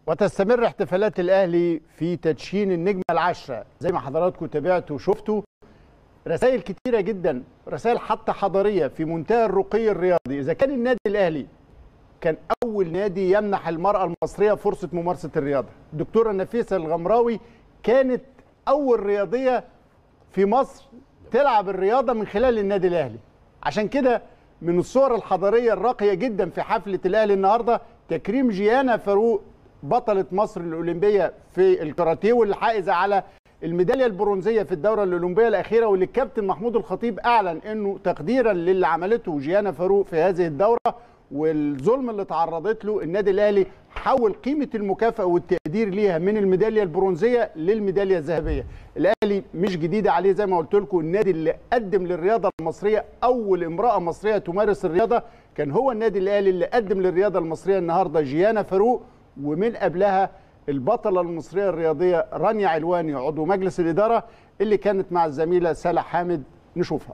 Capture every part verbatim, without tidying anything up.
وتستمر احتفالات الأهلي في تدشين النجمة العشرة زي ما حضراتكم تابعتوا وشفتوا. رسائل كتيرة جدا، رسائل حتى حضارية في منتهى الرقي الرياضي. إذا كان النادي الأهلي كان أول نادي يمنح المرأة المصرية فرصة ممارسة الرياضة، الدكتورة نفيسة الغمراوي كانت أول رياضية في مصر تلعب الرياضة من خلال النادي الأهلي. عشان كده من الصور الحضارية الراقية جدا في حفلة الأهلي النهاردة تكريم جيانا فاروق بطلة مصر الأولمبية في الكاراتيه واللي حائزة على الميدالية البرونزية في الدورة الأولمبية الأخيرة، واللي الكابتن محمود الخطيب أعلن أنه تقديرا للي عملته جيانا فاروق في هذه الدورة والظلم اللي تعرضت له، النادي الأهلي حول قيمة المكافأة والتقدير ليها من الميدالية البرونزية للميدالية الذهبية. الأهلي مش جديدة عليه زي ما قلت لكم، النادي اللي قدم للرياضة المصرية أول امرأة مصرية تمارس الرياضة كان هو النادي الأهلي اللي قدم للرياضة المصرية النهاردة جيانا فاروق، ومن قبلها البطلة المصرية الرياضية رانيا علواني عضو مجلس الإدارة اللي كانت مع الزميلة سالح حامد. نشوفها.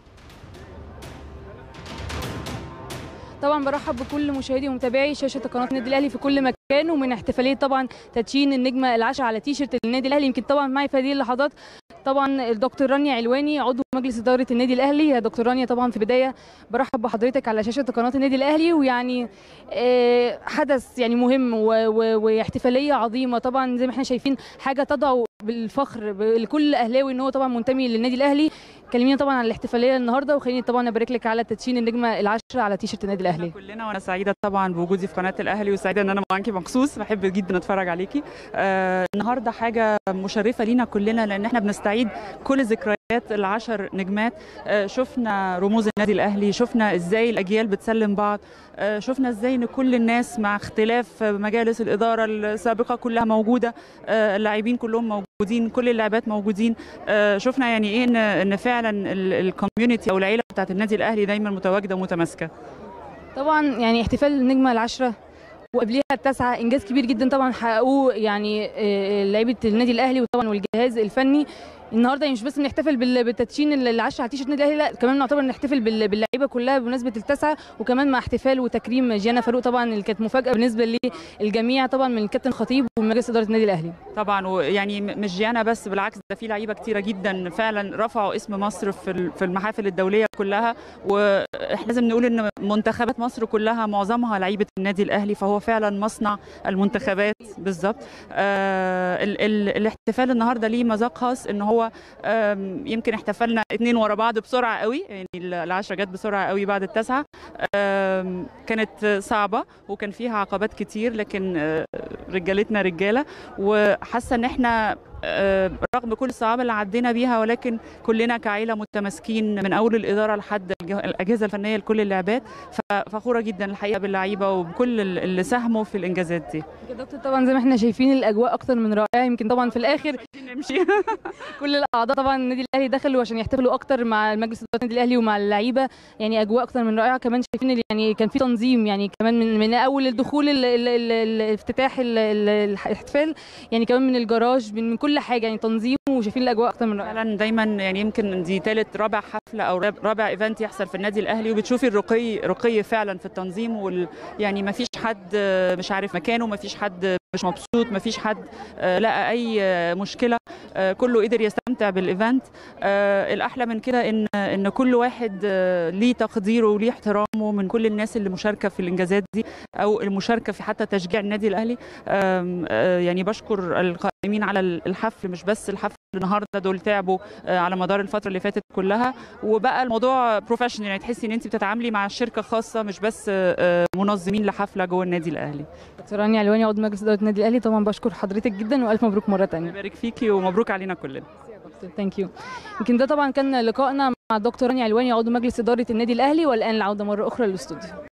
طبعا برحب بكل مشاهدي ومتابعي شاشه قناه النادي الاهلي في كل مكان، ومن احتفاليه طبعا تدشين النجمه العاشره على تيشيرت النادي الاهلي. يمكن طبعا معي في هذه اللحظات طبعا الدكتور رانيا علواني عضو مجلس اداره النادي الاهلي. يا دكتور رانيا، طبعا في بدايه برحب بحضرتك على شاشه قناه النادي الاهلي، ويعني حدث يعني مهم واحتفاليه عظيمه طبعا زي ما احنا شايفين، حاجه تضع بالفخر لكل اهلاوي ان هو طبعا منتمي للنادي الاهلي. كلمينا طبعا عن الاحتفاليه النهارده، وخليني طبعا ابارك لك على تدشين النجمه العاشره على تيشيرت النادي الاهلي. كلنا وانا سعيده طبعا بوجودي في قناه الاهلي، وسعيده ان انا معاكي مخصوص، بحب جدا اتفرج عليكي. آه النهارده حاجه مشرفه لينا كلنا لان احنا بنستعيد كل ذكريات العشر نجمات. آه شفنا رموز النادي الاهلي، شفنا ازاي الاجيال بتسلم بعض، آه شفنا ازاي ان كل الناس مع اختلاف مجالس الاداره السابقه كلها موجوده، آه اللاعبين كلهم موجودين، كل اللاعبات موجودين. آه شفنا يعني ايه ان ان فعلا الكوميونتي او العيله بتاعت النادي الاهلي دايما متواجده ومتماسكه. طبعا يعني احتفال النجمه العاشره وقبليها التاسعه انجاز كبير جدا طبعا حققوه يعني لعيبه النادي الاهلي وطبعا والجهاز الفني. النهارده يعني مش بس بنحتفل بالتدشين العاشره على تيشيرت النادي الاهلي، لا كمان نعتبر نحتفل باللعيبه كلها بمناسبه التاسعه، وكمان مع احتفال وتكريم جيانا فاروق طبعا اللي كانت مفاجاه بالنسبه للجميع طبعا من الكابتن خطيب ومن مجلس اداره النادي الاهلي. طبعا ويعني مش جيانا بس، بالعكس ده في لعيبه كتيره جدا فعلا رفعوا اسم مصر في في المحافل الدوليه كلها، واحنا لازم نقول ان منتخبات مصر كلها معظمها لعيبه النادي الاهلي، فهو فعلا مصنع المنتخبات بالظبط. آه ال ال الاحتفال النهارده ليه مذاق خاص، ان هو يمكن احتفلنا اتنين ورا بعض بسرعه قوي، يعني العشره جت بسرعه قوي بعد التاسعه. كانت صعبه وكان فيها عقبات كتير، لكن رجالتنا رجاله، وحاسه ان احنا رغم كل الصعاب اللي عدينا بيها ولكن كلنا كعائله متماسكين من اول الاداره لحد الاجهزه الفنيه لكل اللاعبات. ففخوره جدا الحقيقه باللعيبه وبكل اللي ساهموا في الانجازات دي. يا دكتور طبعا زي ما احنا شايفين الاجواء اكتر من رائعه. يمكن طبعا في الاخر نمشي كل الاعضاء طبعا النادي الاهلي دخلوا عشان يحتفلوا اكتر مع مجلس اداره النادي الاهلي ومع اللعيبه، يعني اجواء اكتر من رائعه. كمان شايفين يعني كان في تنظيم، يعني كمان من من اول الدخول الافتتاح الاحتفال، يعني كمان من الجراج من كل حاجه، يعني تنظيم، وشايفين الاجواء اكتر من رائعه. فعلا دايما يعني يمكن دي ثالث رابع حفله او رابع ايفنت يحصل في النادي الاهلي، وبتشوفي الرقي رقي فعلا في التنظيم، وال يعني ما فيش حد مش عارف مكانه، ما فيش حد مش مبسوط، ما فيش حد لقى اي مشكله، كله قدر يستمتع بالايفنت. الاحلى من كده ان ان كل واحد ليه تقديره وليه احترامه من كل الناس اللي مشاركه في الانجازات دي او المشاركه في حتى تشجيع النادي الاهلي. يعني بشكر القائمين على الحفل، مش بس الحفل النهارده، دول تعبوا على مدار الفتره اللي فاتت كلها، وبقى الموضوع بروفيشنال، يعني تحسي ان انت بتتعاملي مع شركه خاصه مش بس منظمين لحفله جوه النادي الاهلي. دكتور رانيا علواني عضو مجلس اداره النادي الاهلي، طبعا بشكر حضرتك جدا والف مبروك مره ثانيه. يبارك فيكي ومبروك علينا كلنا. ثانك يو. يمكن ده طبعا كان لقائنا مع الدكتور رانيا علواني عضو مجلس اداره النادي الاهلي، والان العوده مره اخرى للاستوديو.